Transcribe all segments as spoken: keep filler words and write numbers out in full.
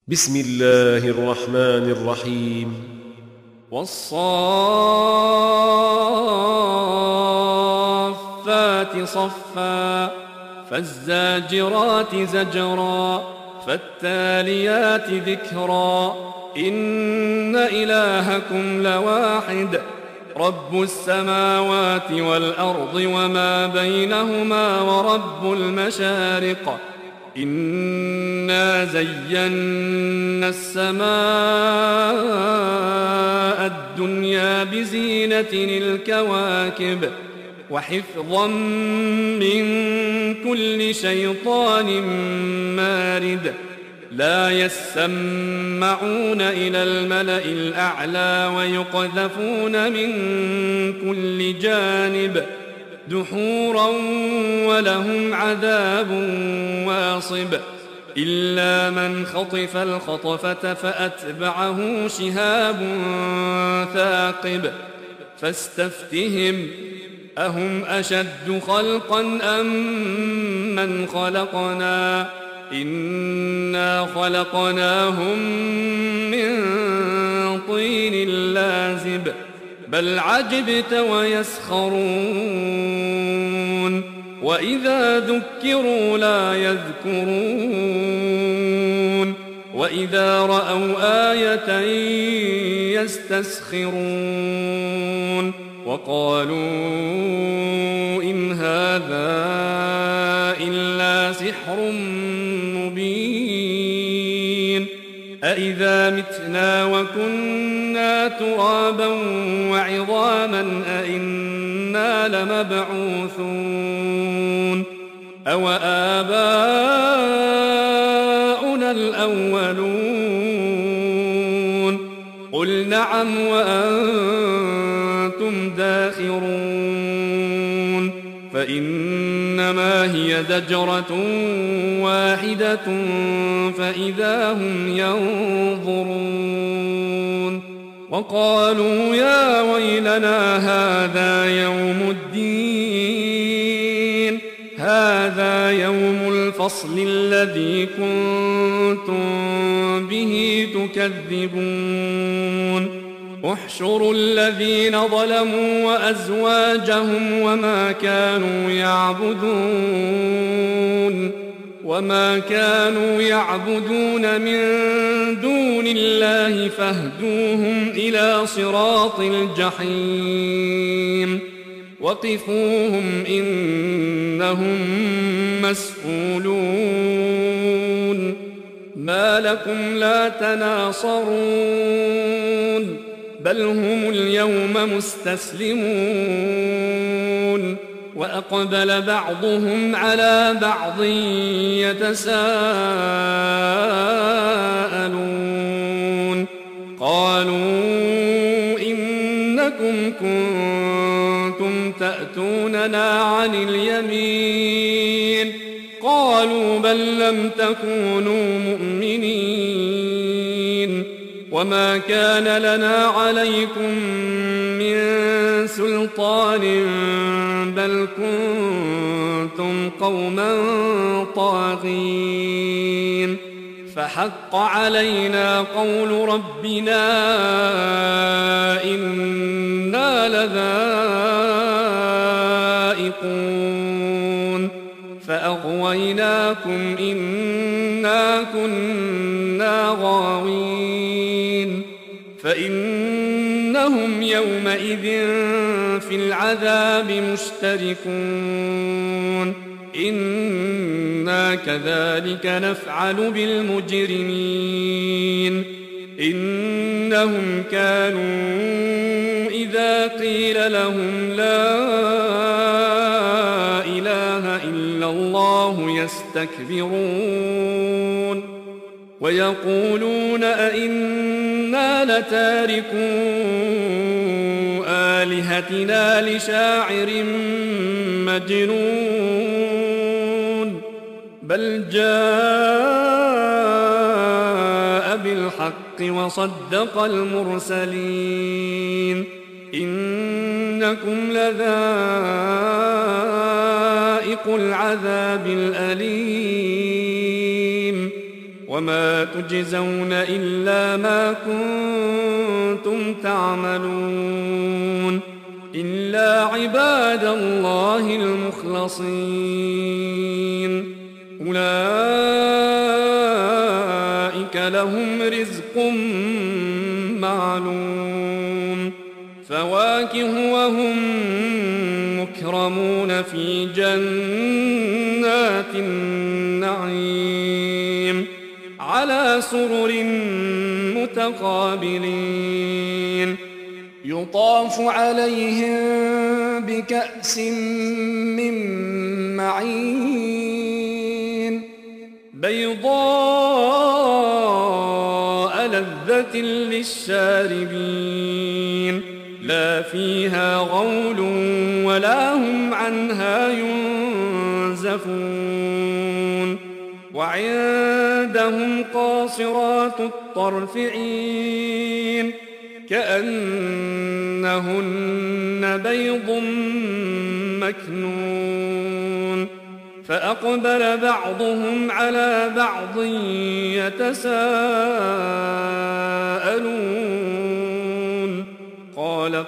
بسم الله الرحمن الرحيم والصافات صفا فالزاجرات زجرا فالتاليات ذكرا إن إلهكم لواحد رب السماوات والأرض وما بينهما ورب المشارق إنا زينا السماء الدنيا بزينة الكواكب وحفظا من كل شيطان مارد لا يسمعون إلى الملأ الأعلى ويقذفون من كل جانب دحورا ولهم عذاب واصب إلا من خطف الخطفة فأتبعه شهاب ثاقب فاستفتهم أهم أشد خلقا أم من خلقنا إنا خلقناهم من طين لازب بل عجبت ويسخرون وإذا ذكروا لا يذكرون وإذا رأوا آية يستسخرون وقالوا إن هذا إلا سحر مبين أإذا متنا وكنا ترابا وعظاما أإنا لمبعوثون أو آباؤنا الأولون قل نعم وأنتم داخرون فإنما هي زجرة واحدة فإذا هم ينظرون وقالوا يا ويلنا هذا يوم الدين هذا يوم الفصل الذي كنتم به تكذبون احشروا الذين ظلموا وأزواجهم وما كانوا يعبدون وما كانوا يعبدون من دون الله فاهدوهم إلى صراط الجحيم وقفوهم إنهم مسؤولون ما لكم لا تناصرون بل هم اليوم مستسلمون وأقبل بعضهم على بعض يتساءلون قالوا إنكم كنتم تأتوننا عن اليمين قالوا بل لم تكونوا مؤمنين وما كان لنا عليكم من سلطان بل كنتم قوما طاغين فحق علينا قول ربنا إنا لذائقون فأغويناكم إنا كنا غاوين فإنهم يومئذ في العذاب مشتركون إنا كذلك نفعل بالمجرمين إنهم كانوا إذا قيل لهم لا إله إلا الله يستكبرون ويقولون أئنا لتاركو آلهتنا لشاعر مجنون بل جاء بالحق وصدق المرسلين إنكم لذائق العذاب الأليم وما تجزون إلا ما كنتم تعملون إلا عباد الله المخلصين أولئك لهم رزق معلوم فواكه وهم مكرمون في جنات النعيم على سرر متقابلين يطاف عليهم بكأس من معين بيضاء لذة للشاربين لا فيها غول ولا هم عنها ينزفون وعندهم قاصرات الطرف عين كأنهن بيض مكنون فأقبل بعضهم على بعض يتساءلون قال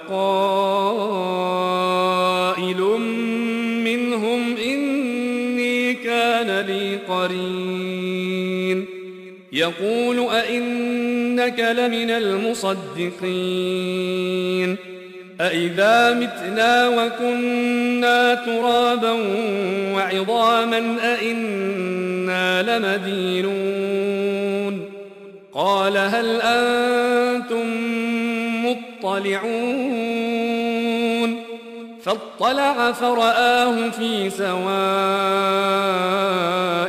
قائل منهم إني كان لي قرين يقول أئنك لمن المصدقين أئذا متنا وكنا ترابا وعظاما أئنا لمدينون قال هل أنتم مطلعون فاطلع فرآه في سواء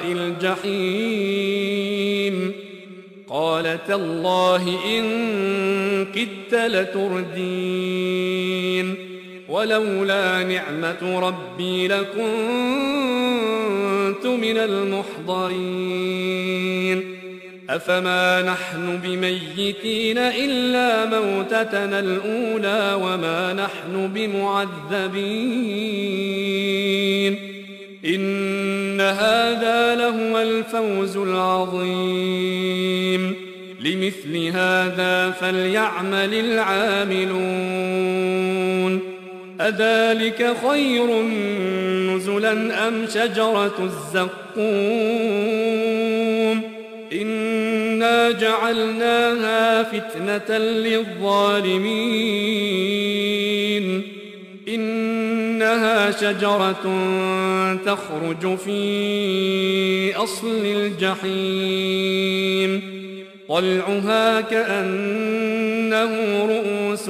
الجحيم قال تالله إن كدت لتردين ولولا نعمة ربي لكنت من المحضرين أفما نحن بميتين إلا موتتنا الأولى وما نحن بمعذبين إن هذا لهو الفوز العظيم لمثل هذا فليعمل العاملون أذلك خير نزلا أم شجرة الزقوم إنا جعلناها فتنة للظالمين إنها شجرة تخرج في أصل الجحيم طلعها كأنه رؤوس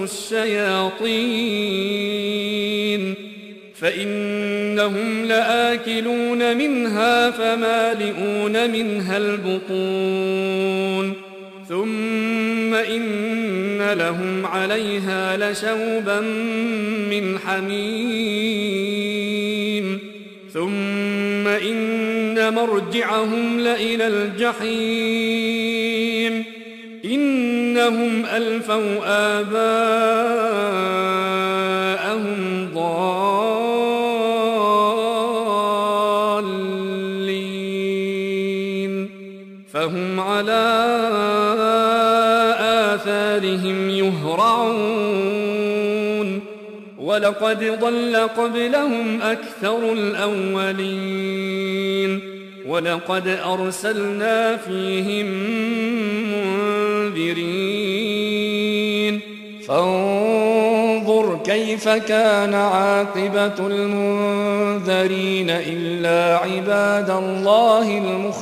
الشياطين فإنهم لآكلون منها فمالئون منها البطون ثم إن لهم عليها لشوبا من حميم ثم إن مرجعهم لإلى الجحيم إنهم ألفوا آباءهم ضالين فهم على آثارهم يهرعون ولقد ضل قبلهم أكثر الأولين ولقد أرسلنا فيهم منذرين فانظر كيف كان عاقبة المنذرين إلا عباد الله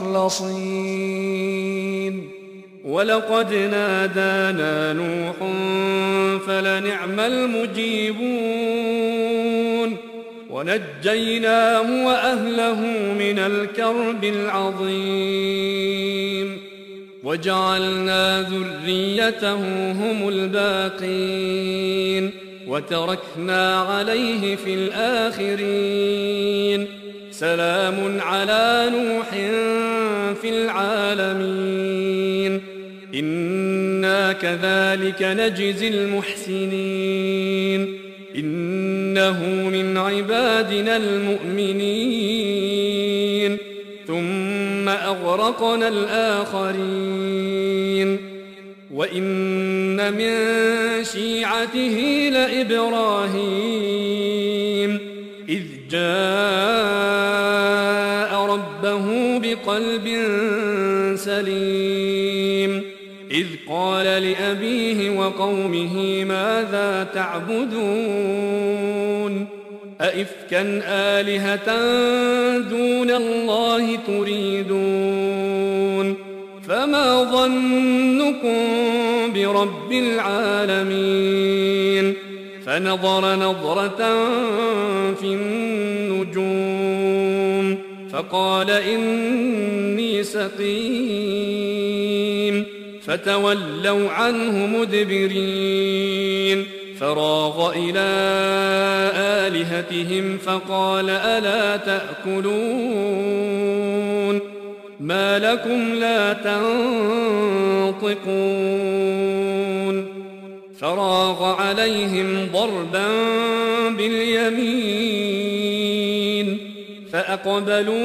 المخلصين ولقد نادانا نوح فلنعم المجيبون ونجيناه وأهله من الكرب العظيم وجعلنا ذريته هم الباقين وتركنا عليه في الآخرين سلام على نوح في العالمين إنا كذلك نجزي المحسنين إنه من عبادنا المؤمنين ثم أغرقنا أغرقنا الآخرين وإن من شيعته لإبراهيم إذ جاء ربه بقلب سليم إذ قال لأبيه وقومه ماذا تعبدون أئفكا آلهة دون الله تريدون فما ظنكم برب العالمين فنظر نظرة في النجوم فقال إني سقيم فتولوا عنه مدبرين فراغ إلى آلهتهم فقال ألا تأكلون ما لكم لا تنطقون فراغ عليهم ضربا باليمين فأقبلوا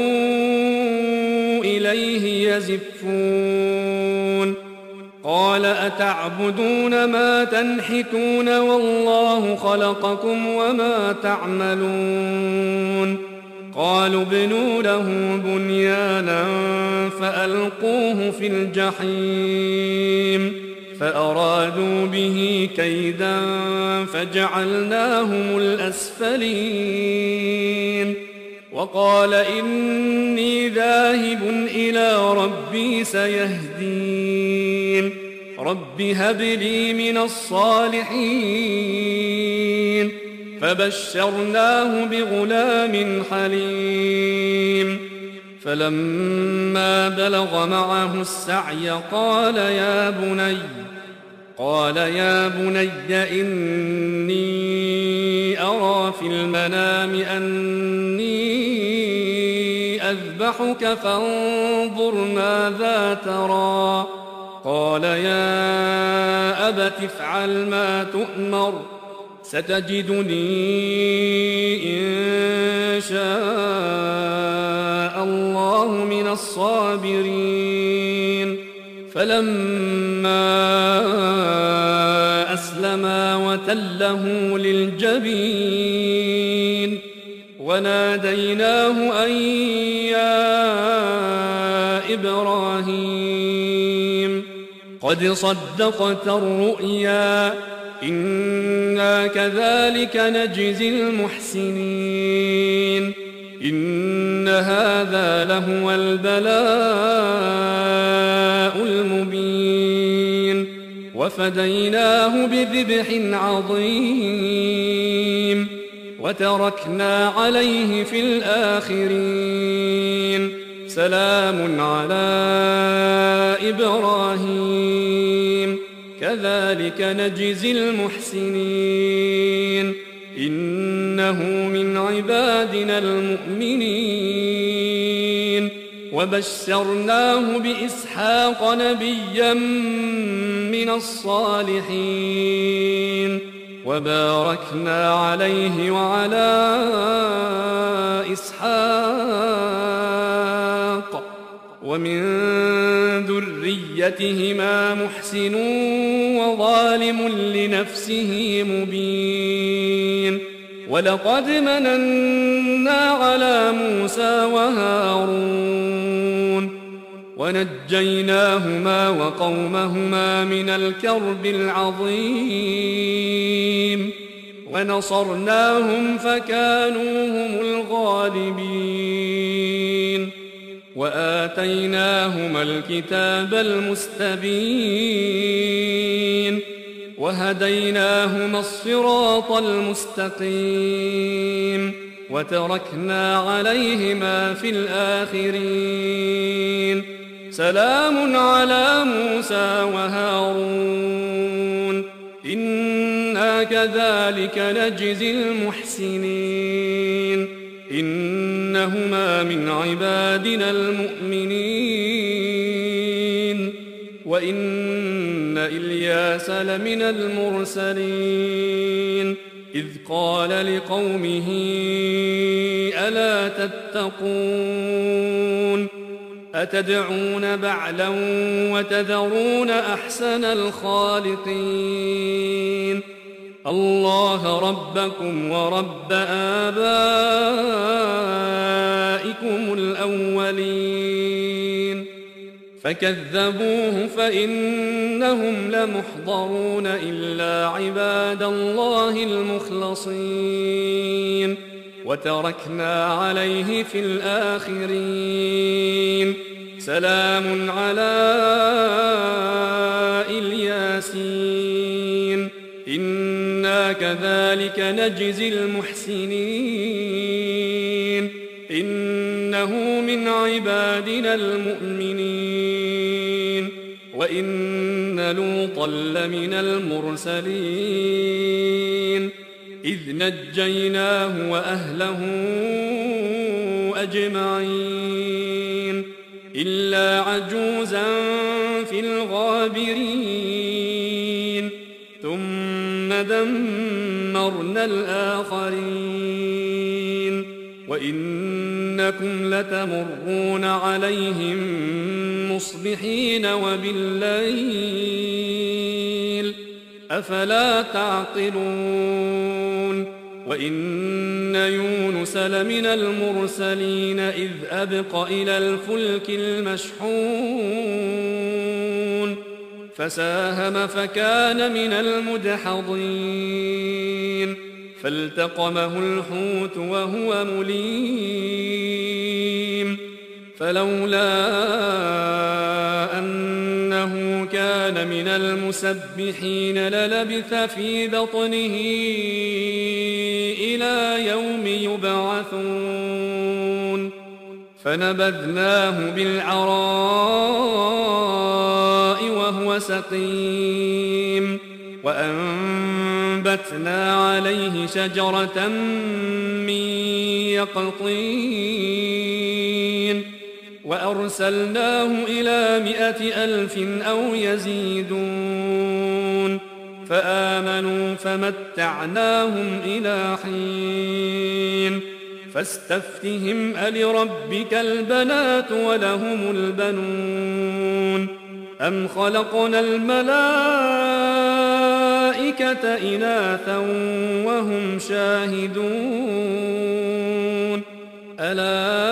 إليه يزفون قال أتعبدون ما تنحتون والله خلقكم وما تعملون قالوا ابنوا له بنيانا فألقوه في الجحيم فأرادوا به كيدا فجعلناهم الأسفلين وقال إني ذاهب إلى ربي سيهدين رب هب لي من الصالحين فبشرناه بغلام حليم فلما بلغ معه السعي قال يا بني قال يا بني إني أرى في المنام أني أذبحك فانظر ماذا ترى قال يا أبت افعل ما تؤمر ستجدني إن شاء الله من الصابرين فلما أسلما وتله للجبين وناديناه أن يا إبراهيم قد صدقت الرؤيا إنا كذلك نجزي المحسنين إن هذا لهو البلاء المبين وفديناه بذبح عظيم وتركنا عليه في الآخرين سلام على إبراهيم كذلك نجزي المحسنين إنه من عبادنا المؤمنين وبشرناه بإسحاق نبيا من الصالحين وباركنا عليه وعلى إسحاق ومن ذريتهما محسن وظالم لنفسه مبين ولقد مننا على موسى وهارون ونجيناهما وقومهما من الكرب العظيم ونصرناهم فكانوا هم الغالبين وآتيناهما الكتاب المستبين وهديناهما الصراط المستقيم وتركنا عليهما في الآخرين سلام على موسى وهارون إنا كذلك نجزي المحسنين إنهما من عبادنا المؤمنين وإن إلياس لمن المرسلين إذ قال لقومه ألا تتقون أتدعون بعلا وتذرون أحسن الخالقين الله ربكم ورب آبائكم الأولين فكذبوه فإنهم لمحضرون إلا عباد الله المخلصين وتركنا عليه في الآخرين سلام على الياسين إنا كذلك نجزي المحسنين إنه من عبادنا المؤمنين وإن لوطا لمن المرسلين إذ نجيناه وأهله أجمعين إلا عجوزا في الغابرين ثم دمرنا الآخرين وإنكم لتمرون عليهم مصبحين وبالليل أفلا تعقلون وإن يونس لمن المرسلين إذ أبق إلى الفلك المشحون فساهم فكان من المدحضين فالتقمه الحوت وهو مليم فلولا أنه كان من المسبحين للبث في بطنه إلى يوم يبعثون فنبذناه بالعراء وهو سقيم وأنبتنا عليه شجرة من يقطين وأرسلناه إلى مائة ألف أو يزيدون فآمنوا فمتعناهم إلى حين فاستفتهم ألربك البنات ولهم البنون أم خلقنا الملائكة إناثا وهم شاهدون ألا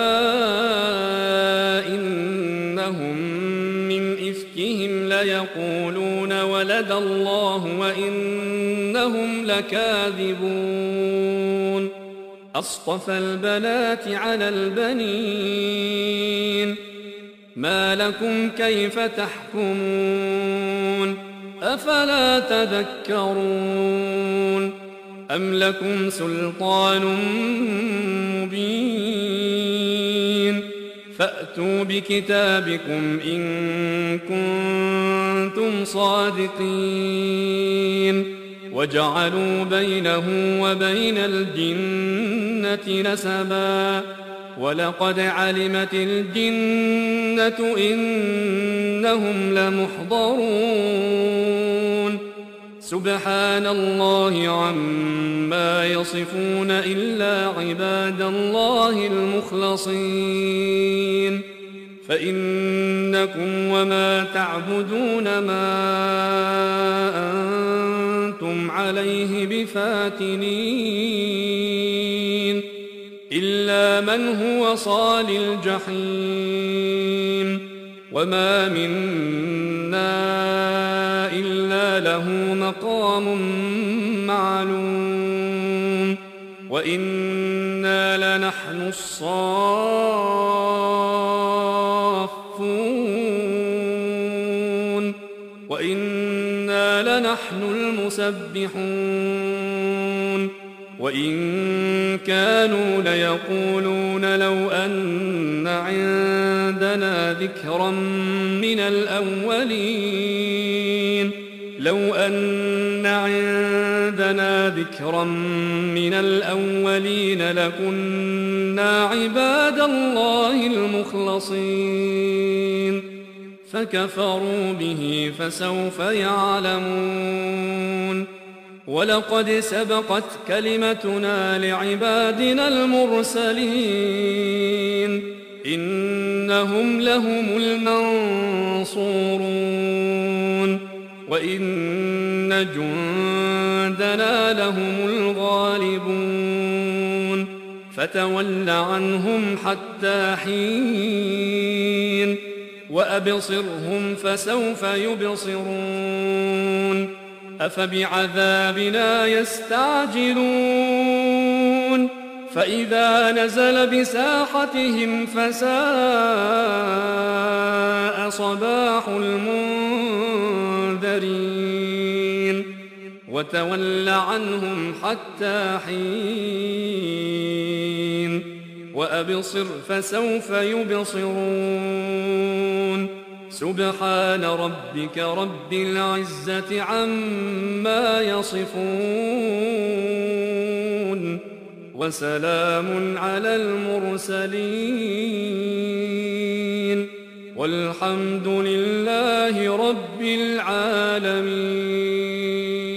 إنهم من إفكهم ليقولون ولد الله وإنهم لكاذبون أصطفى البنات على البنين ما لكم كيف تحكمون أفلا تذكرون أم لكم سلطان مبين فأتوا بكتابكم إن كنتم صادقين وجعلوا بينه وبين الجنة نسبا ولقد علمت الجنة إنهم لمحضرون سبحان الله عما يصفون إلا عباد الله المخلصين فإنكم وما تعبدون ما أنتم عليه بفاتنين إلا من هو صال الجحيم وما منا إلا له مقام معلوم وإنا لنحن الصافون وإنا لنحن المسبحون وإن كانوا ليقولون لو أن عندنا ذكرا من الأولين لو أن عندنا ذكرا من الأولين لكنا عباد الله المخلصين فكفروا به فسوف يعلمون ولقد سبقت كلمتنا لعبادنا المرسلين إنهم لهم المنصورون وإن جندنا لهم الغالبون فتول عنهم حتى حين وأبصرهم فسوف يبصرون أفبعذابنا يستعجلون فإذا نزل بساحتهم فساء صباح المنذرين وتول عنهم حتى حين وأبصر فسوف يبصرون سبحان ربك رب العزة عما يصفون وسلام على المرسلين والحمد لله رب العالمين.